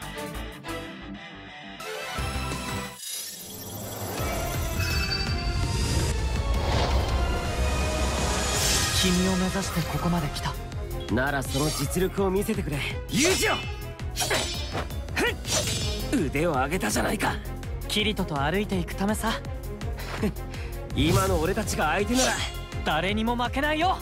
君を目指してここまで来た。 ならその実力を見せてくれ、ユージよ。腕を上げたじゃないか。 キリトと歩いていくためさ。 今の俺たちが相手なら誰にも負けないよ。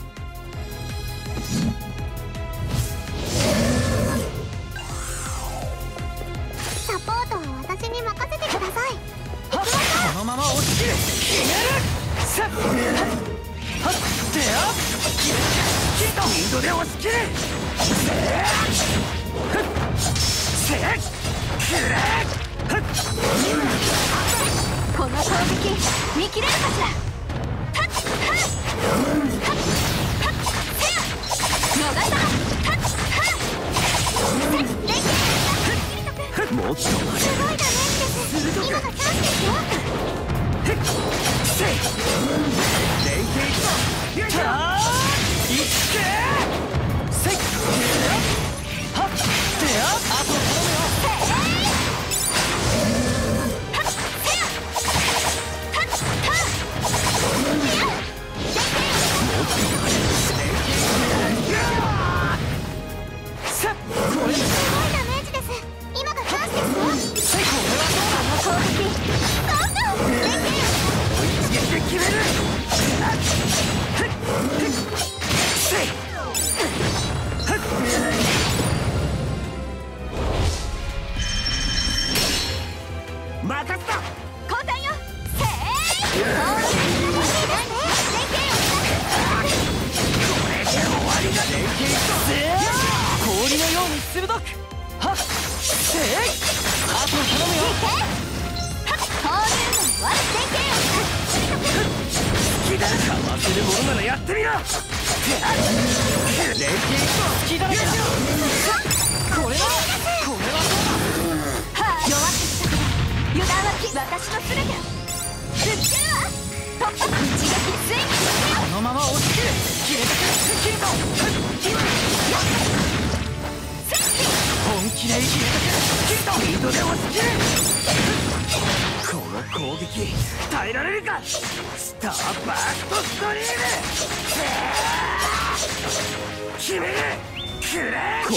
サポートは私に任せてください。 このまま落ちきる。決める。さっはっでよ。キリトスピードで押し切る。せっくれ。 この攻撃見切れるかしら。逃した。 もっとすごいダメージです。今がチャンスですよ。 連携いくぞ。 いっけせっはっでよ。あと頼むよ。氷のように鋭く。はっせい。あと頼むよ。 好きだかわせるものならやってみろ。連携いくぞ。 好きだらけだ。これはそうだ。 弱ってきたから油断は私の全て。ぶつけるわ。突破一撃スイッチ。 このまま押し切る。決めてくれ。キリト本気で決めてくれ。キリトスピードで押し切る。 この攻撃耐えられるか。スターバーストストリーム。決める。くれ。この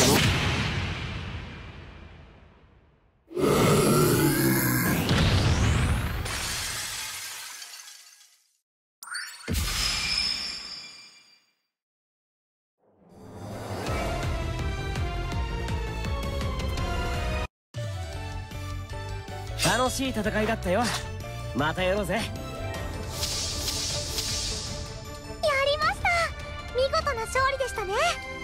楽しい戦いだったよ。またやろうぜ。 やりました。見事な勝利でしたね。